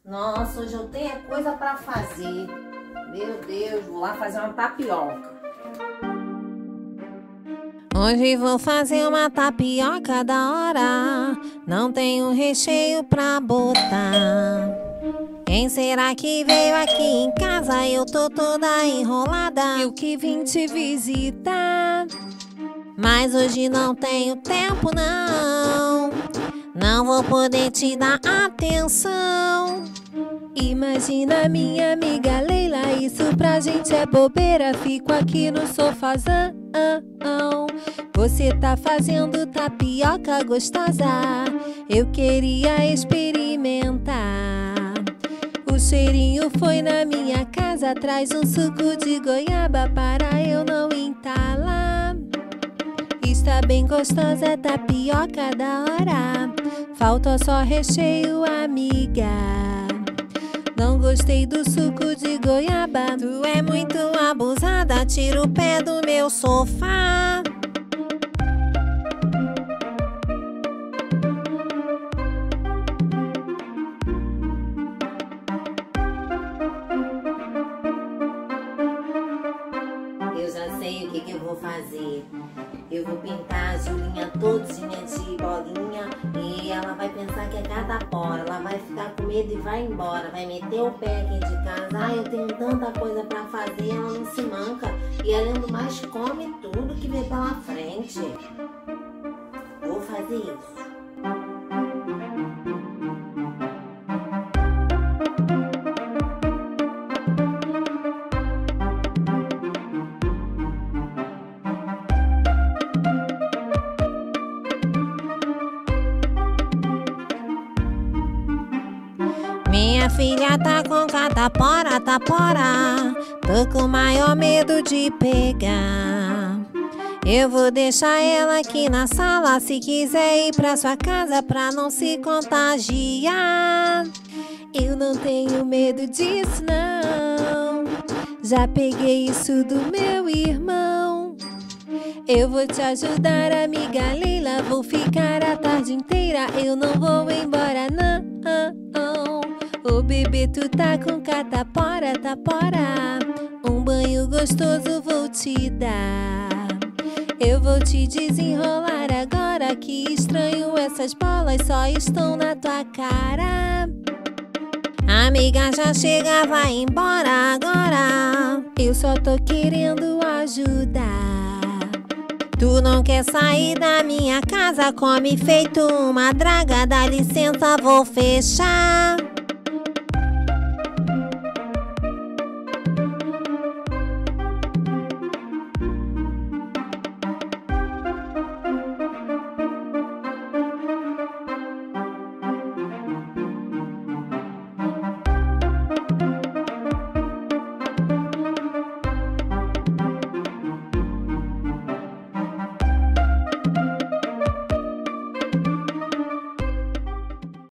Nossa, hoje eu tenho coisa pra fazer. Meu Deus, vou lá fazer uma tapioca. Hoje vou fazer uma tapioca da hora. Não tenho recheio pra botar. Quem será que veio aqui em casa? Eu tô toda enrolada. Eu que vim te visitar. Mas hoje não tenho tempo, não. Não vou poder te dar atenção. Imagina minha amiga Leila, isso pra gente é bobeira. Fico aqui no sofazão. Você tá fazendo tapioca gostosa. Eu queria experimentar. O cheirinho foi na minha casa. Traz um suco de goiaba para eu não entalar. Está bem gostosa a tapioca da hora. Falta só recheio, amiga. Não gostei do suco de goiaba. Tu é muito abusada, tira o pé do meu sofá. Eu já sei o que eu vou fazer. Eu vou pintar a Julinha todinha de bolinha e ela vai pensar que é catapora. Ela vai ficar com medo e vai embora. Vai meter o pé aqui de casa. Ah, eu tenho tanta coisa pra fazer. Ela não se manca. E além do mais, come tudo que vem pela frente. Vou fazer isso. Minha filha tá com catapora, tapora. Tô com o maior medo de pegar. Eu vou deixar ela aqui na sala. Se quiser ir pra sua casa pra não se contagiar. Eu não tenho medo disso, não. Já peguei isso do meu irmão. Eu vou te ajudar, amiga Leila. Vou ficar a tarde inteira. Eu não vou embora, não. Ô bebê, tu tá com catapora, tapora. Um banho gostoso vou te dar. Eu vou te desenrolar agora. Que estranho, essas bolas só estão na tua cara. Amiga, já chega, vai embora agora. Eu só tô querendo ajudar. Tu não quer sair da minha casa, come feito uma draga. Dá licença, vou fechar.